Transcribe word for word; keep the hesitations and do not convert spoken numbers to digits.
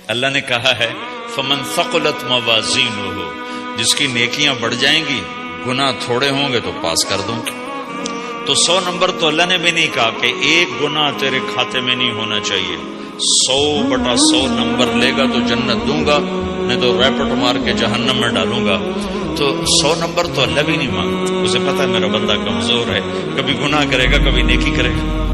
अल्लाह ने कहा है फमन सक़ुलत मवाज़ीनुहु, जिसकी नेकियां बढ़ जाएंगी गुनाह थोड़े होंगे तो पास कर दूं। तो सौ नंबर तो अल्लाह ने भी नहीं कहा कि एक गुनाह तेरे खाते में नहीं होना चाहिए। सौ बटा सौ नंबर लेगा तो जन्नत दूंगा, नहीं तो रैपट मार के जहन्नम में डालूंगा। तो सौ नंबर तो अल्लाह भी नहीं मांगता, उसे पता है मेरा बंदा कमजोर है, कभी गुनाह करेगा कभी नेकी करेगा।